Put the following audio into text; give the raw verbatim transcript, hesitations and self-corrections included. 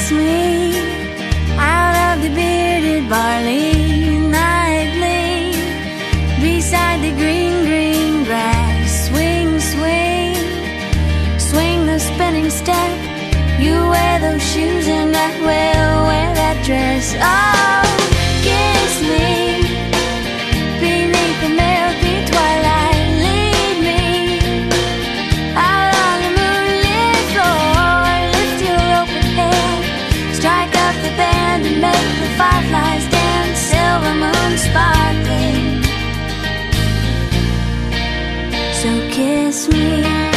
kiss me out of the bearded barley nightly, beside the green, green grass. Swing, swing, swing the spinning step. You wear those shoes and I will wear that dress. Oh, kiss me beneath the milky twilight. Lead me out on the moonlit floor. Lift your open head, strike up the band and make the fireflies dance. Silver moon sparkling, so kiss me.